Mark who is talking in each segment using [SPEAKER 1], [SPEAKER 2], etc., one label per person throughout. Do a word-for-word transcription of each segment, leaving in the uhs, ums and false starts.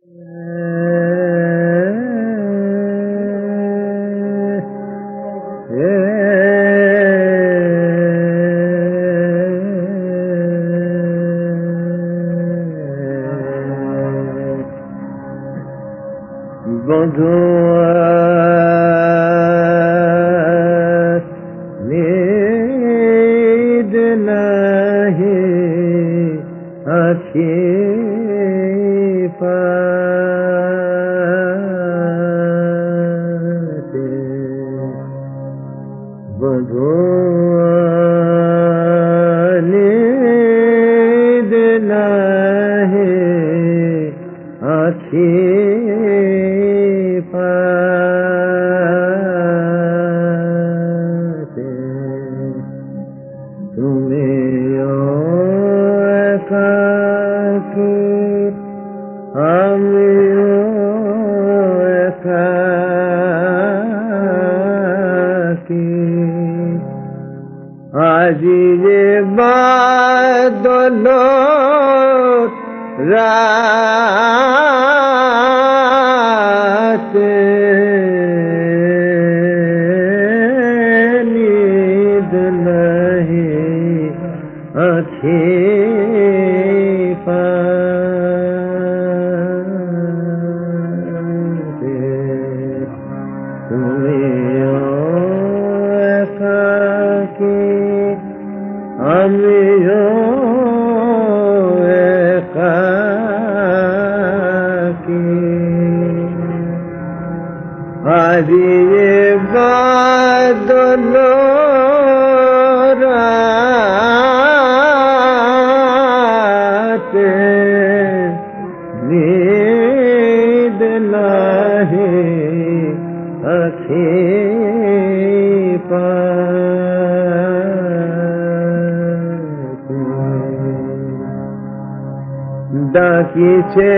[SPEAKER 1] ডাকিছে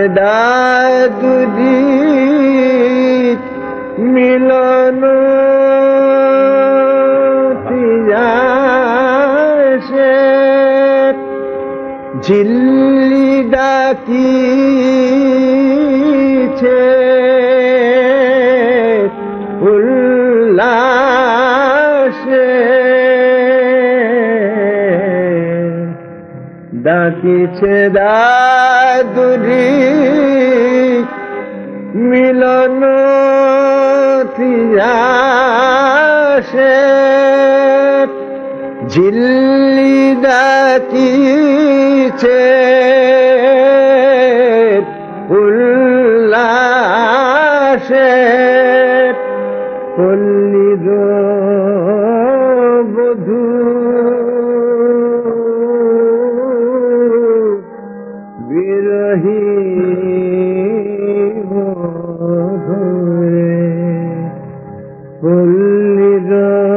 [SPEAKER 1] দাদুজি মিলন পিয়াসে ঝিল্লি ডাকিছে উল্লাসে ডাকিছে দাদুজি মিলন পিয়াসে ঝিল্লি ডাকিছে উল্লাসে পল্লীর বধূ বিরহী মধুরে পল্লীর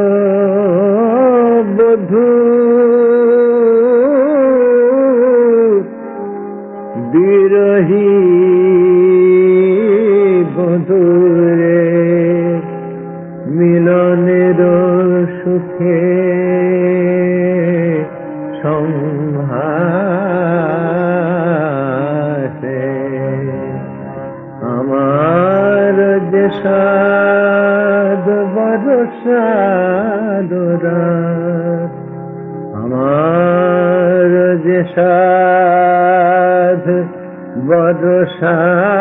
[SPEAKER 1] বধূ বিরহী মধুরে মিলনের সুখে সংহাসে আমার যে সাদ ভরসা দরার আমার যে সাদ ভরসা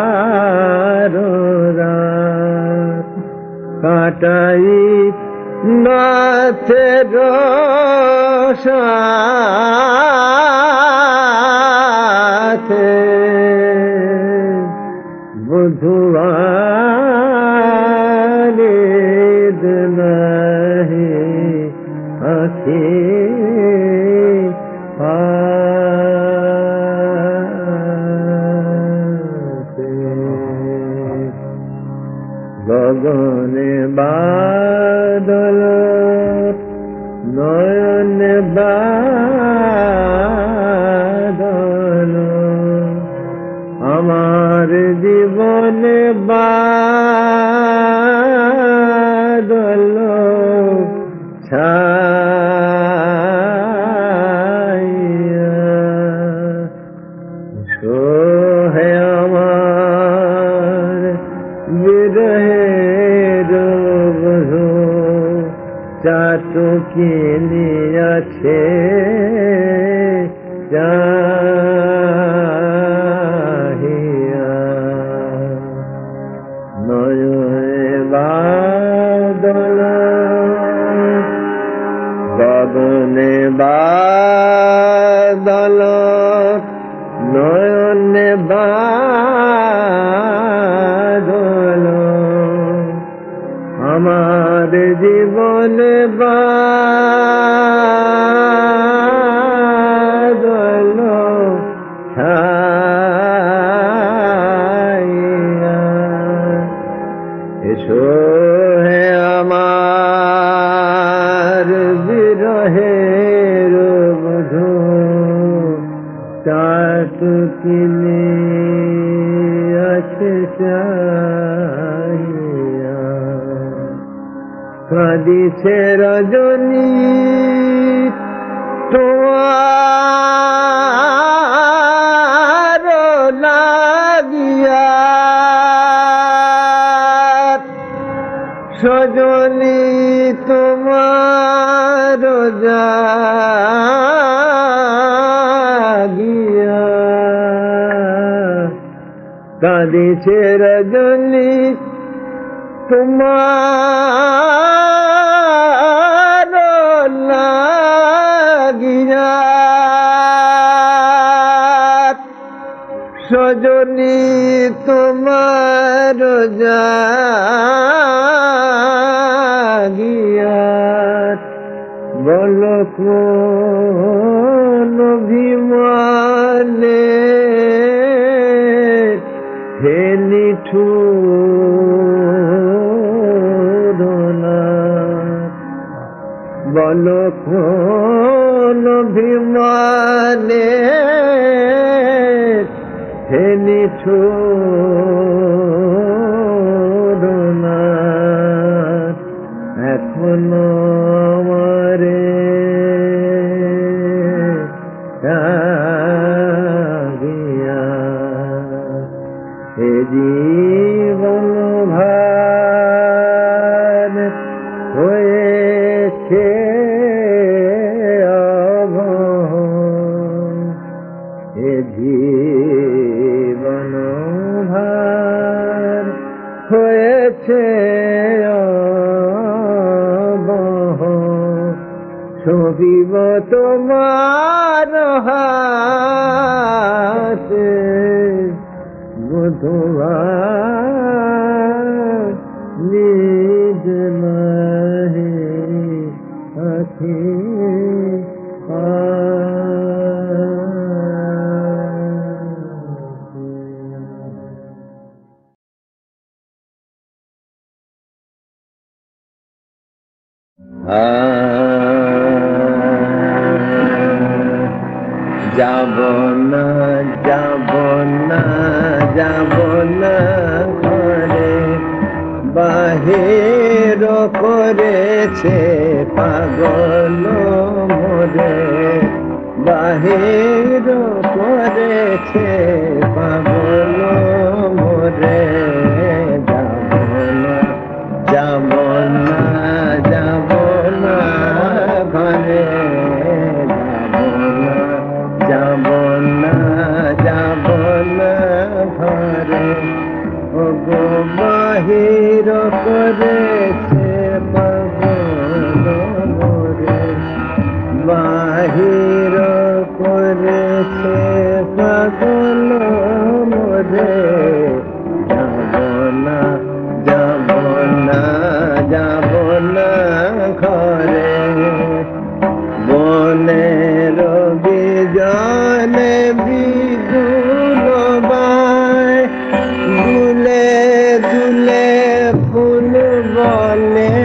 [SPEAKER 1] দরার কাটাই নাথের সাথে বুধুয়ারে নাহি আখি গগনে বাদল নয়নে বাদল আমার জীবনে বাদল ছায়া সোহে আমার টুকিনি আছে চাহিয়া নয়নে বাদল গগনে বাদল নয়নে বাদল আমার জীবনে বাদল ছায়া এসো হে আমার বিরহের বধূ চাটুকিনি আছে চাহিয়া কাঁদিছে রজনী তোমার লাগিয়া সজনী তোমার জাগিয়া কাঁদিছে রজনী তোমার লাগিয়া সজনী তোমার জাগিয়া বল কোন অভিমানে হে নিঠুর বল কোন অভিমানে হে নিঠুর এখনো আমারে জাগিয়া এ জীবন ভার হয়েছে অভয় এ জীবন ভার হয়েছে অভয় সবিব তোমার হাতে বুধবার নিজ নাহি আখি যাব না যাব না যাব না ঘরে বাহির করেছে পাগল মোরে বাহির করেছে পাগল মোরে যাব না যাব না যাব না ঘরে যাব না যাব না ঘরে ওগো বাহির করেছে পাগল মোরে বাহির করেছে পাগল মোরে যাব না যাব না যাব না ঘরে বনের বিজনে বিদুল বায় দুলে দুলে ফুল বলে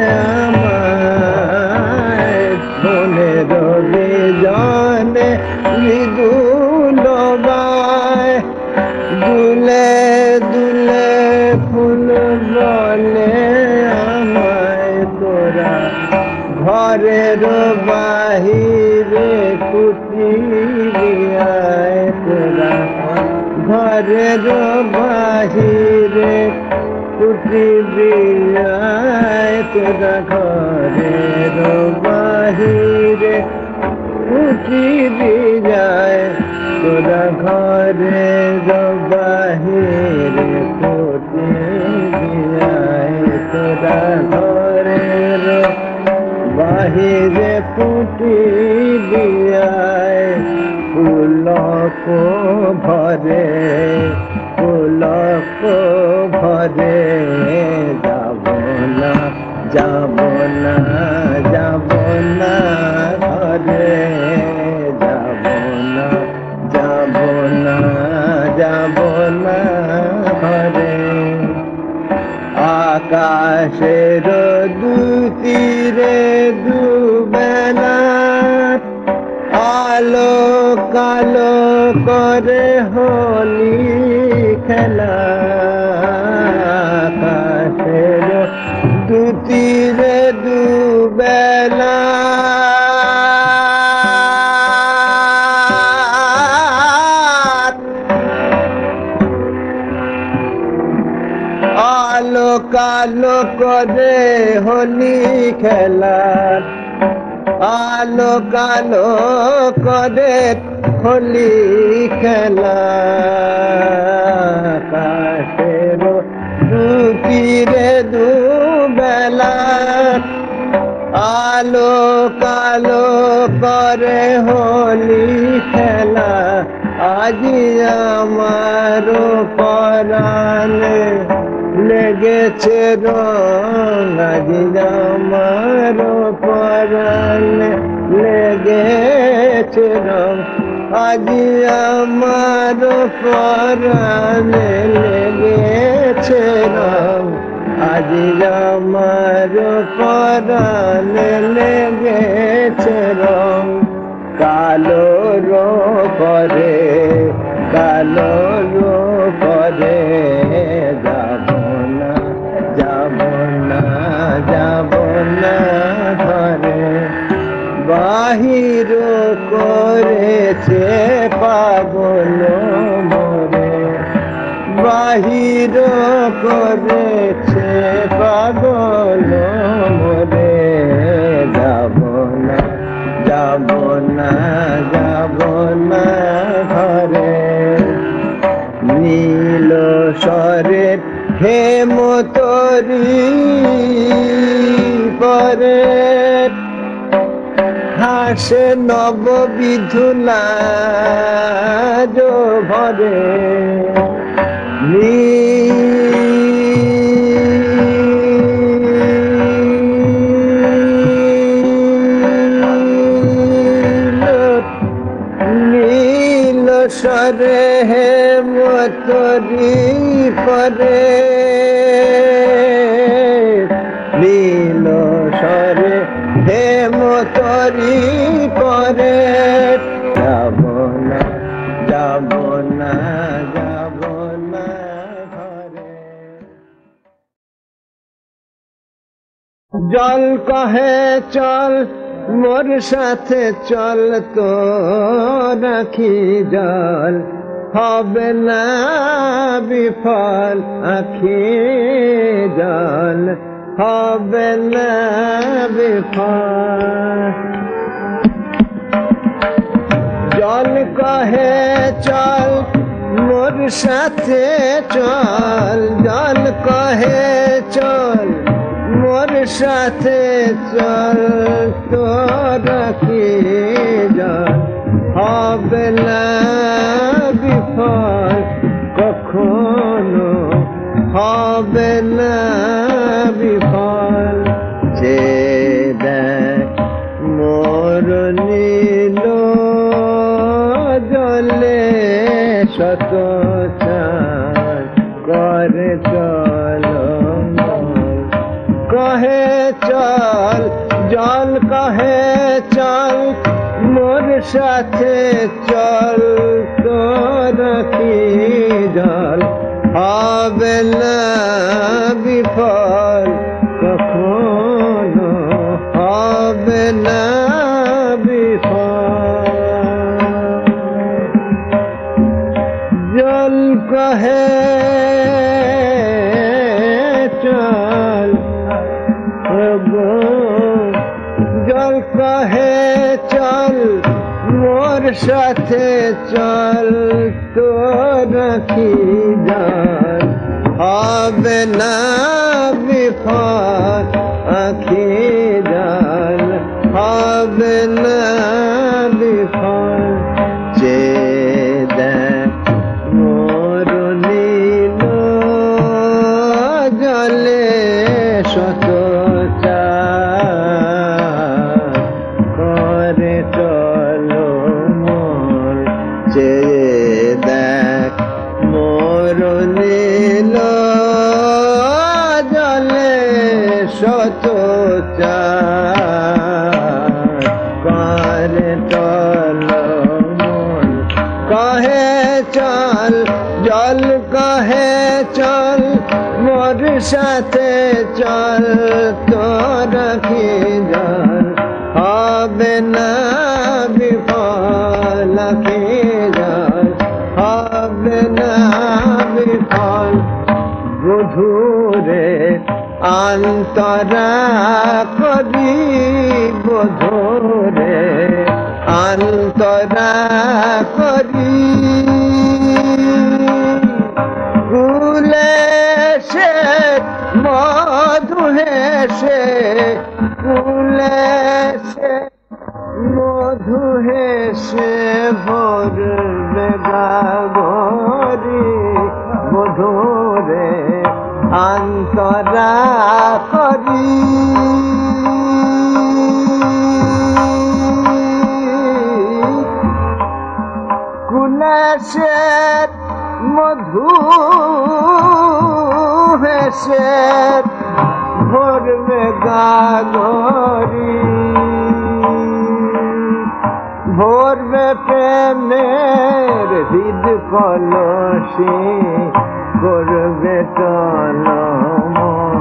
[SPEAKER 1] আমায় বনের বিজনে বিদুল বায় দুলে দুলে ফুল বলে আমায় তোরা ঘরের বাহিরে কুটিরিয়ায় তোরা ঘরের বাহিরে ফুটিবি আয় তোরা ঘরের বাহিরে ফুটিবি যায় তোরা ঘরের বাহিরে ফুটিবি আয় তোরা ঘরের বাহিরে ফুটিবি আয় পুলক ভরে পুলক ভরে যাব না যাব না যাব না ঘরে যাব না যাব না যাব না ঘরে আকাশের দুতীরে দুবেলা আলো কালো করে হোলি খেলা আকাশের দুতীরে দুবেলা আলো কালো করে হোলি খেলা আলো কালো করে হোলি খেলা কাশের দুতীরে দুবেলা আলো কালো করে হোলি খেলা আজি আমার পরাণে লেগেছে রং আজি আমার পরাণে লেগেছে রং আজি আমার পরাণে লেগেছে রং আজি আমার পরাণে লেগেছে রং কালো রো করে কালো রো করে যাব না যাব না যাব না ঘরে বাহির করেছে পাগল মোরে বাহির করেছে পাগল মোরে যাব না যাব না যাব না ঘরে নীল স্বরের হেমতরি পরে হাসে নববিধুলা ভরে নীল সরে হেমতরি পরে নীল সরে হেমতরি পরে যাব না যাব না যাব না ঘরে জল কহে চল মোর সাথে চল তো রাখি জল হবে না বিফল আখি জল হবে না বিফল জল কহে চল মোর সাথে চল জল কহে চল মোর সাথে চল তো রাখি জল হবে না বিফল কখনো হবে না বিফল যে দেখ মোর নীল জলে শত চাঁদ করে চল কহে চল জল কহে চল মোর সাথে চল তো রাখি জল হবে না বিফল কখনো হবে না বিফল জল কহে সাথে চল তোরা কি জান হবে না বিফল আখি জান হবে না বিফল যে দেখ মোর নীল জলে শত করে চলো মোর যে দেখ মোর নীল জলে শত করে চলো মোর কহে চল জল কহে চল মোর সাথে চল তোরা কি জান হবে না বিফল আখি জান হবে না বিফল বধুরে অন্তরা করি বধুরে অন্তরা করি কুলে সে মধু হেসে কুলে সে মধু হেসে ভরবে গাগরি মধুরে অন্তরা করি কুলেশের মধু হেসে ভরবে গাগরি ভরবে প্রেমের হৃদ কলসি করবে টলম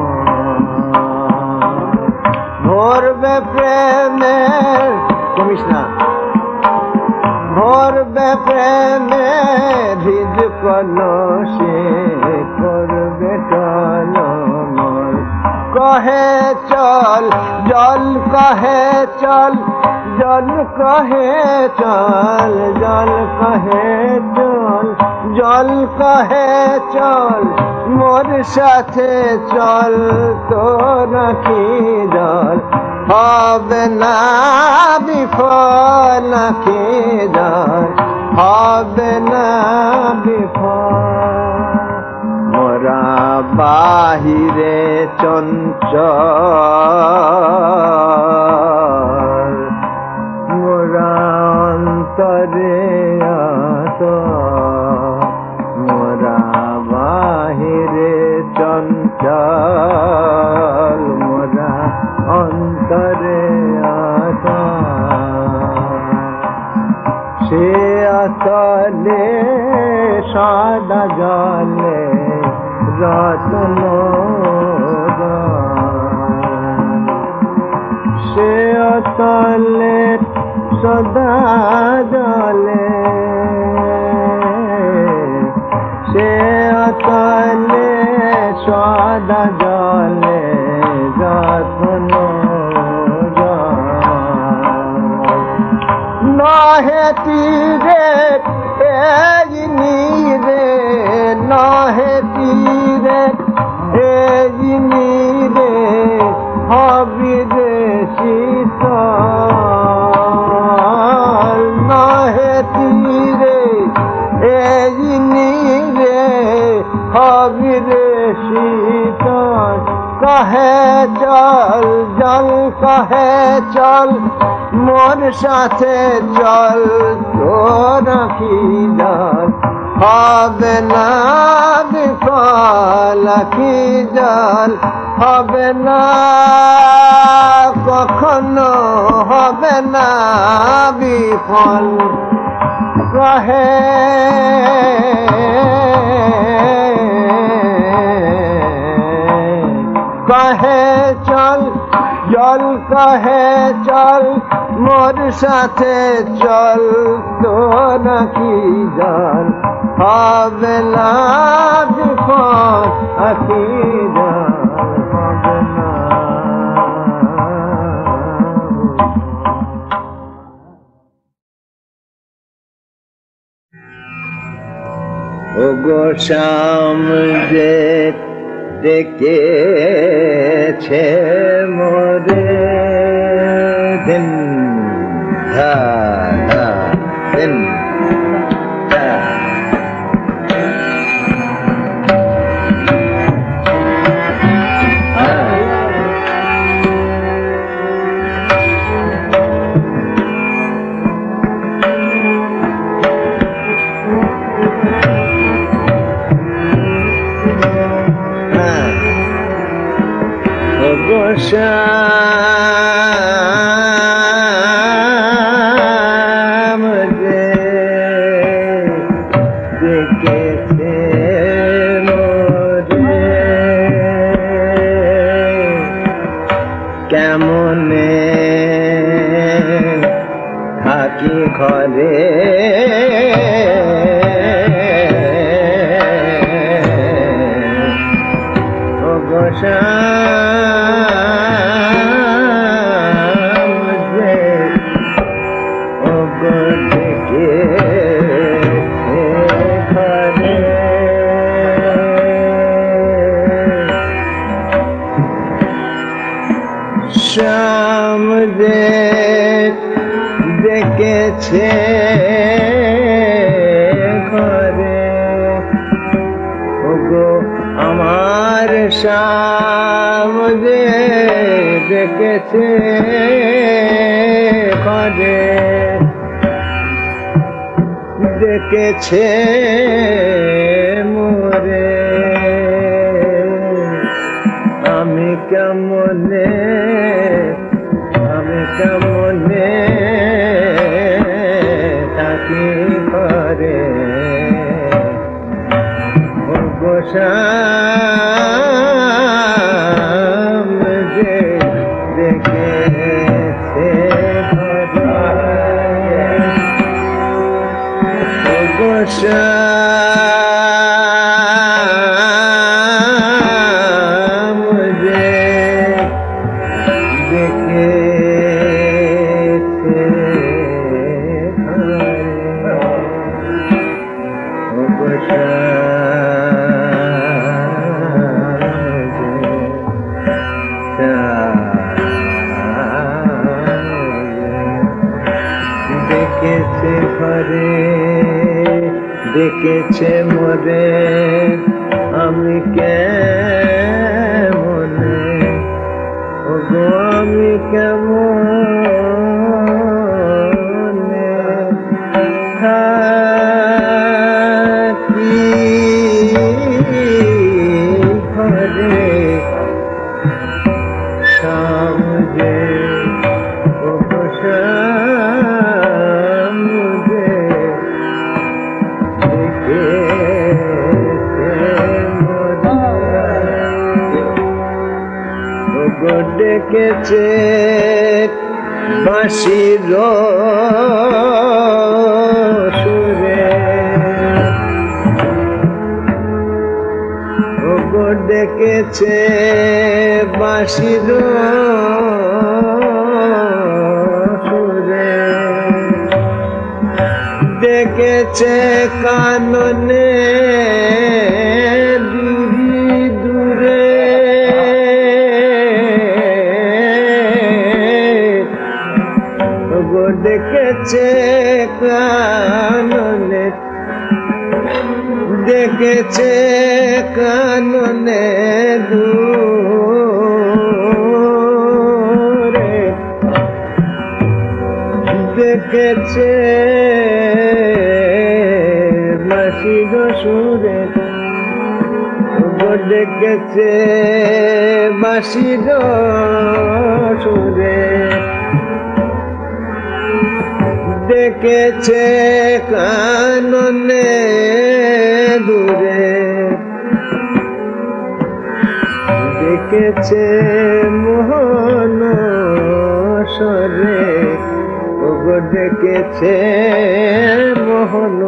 [SPEAKER 1] ভরবে প্রেমের কমিস না ভরবে প্রেমের হৃদ কলসি করবে টলম কহে চল জল কহে চল জল কহে চল জল কহে চল জল কহে চল মোর সাথে চল তোরা কি জল হবে না বিফল আখি জল হবে না বিফল মোরা বাহিরে চঞ্চল মোরা অন্তরে আত মোরা বাহিরে চঞ্চল মোরা অন্তরে আত সে আতলে সাদা জলে রতন সে অতলে সদা জলে সে অতলে সদা জলে রতন নহে তীরে এই নীরে নহে তীরে এই নীরে হবি রে শীতল নহে তীরে এই নীরে হবি রে শীতল কহে চল জল কহে চল মোর সাথে চল তোরা কি জান হবে না বিফল আখি জান হবে না কখনো হবে না বিফল কহে কহে চল জল কহে চল মোর সাথে চল তোরা কি জান হবে না বিফল আখি জান হবে না ওগো শ্যাম যে ডেকেছে মোরে দিন ধা ধা দিন ধা শ্যাম যে ডেকেছে মোরে কেমনে থাকি ঘরে ওগো শ্যাম যে ওগো ডেকেছে ঘরে শ্যাম যে ডেকেছে ঘরে ওগো আমার শ্যাম যে ডেকেছে ঘরে ডেকেছে মোরে আমি কেমনে আমি কেমনে থাকি ঘরে ওগো শ্যাম যে ডেকেছে ঘরে ওগো শ্যাম যে ডেকেছে ঘরে ওগো ডেকেছে ঘরে ডেকেছে মোরে আমি কেমনে ওগো আমি কেমনে থাকি ঘরে শ্যাম যে ওগো শ্যাম যে ডেকেছে মোরে ওগো ডেকেছে বাঁশির সুরে ওগো ডেকেছে বাঁশির সুরে ডেকেছে কাননে দূরি দূরে ওগো ডেকেছে কাননে ডেকেছে কাননে দূরে ডেকেছে বাঁশির সুরে ওগো ডেকেছে বাঁশির সুরে ডেকেছে কাননে দূরে ডেকেছে মোহন স্বরে ওগো ডেকেছে মোহন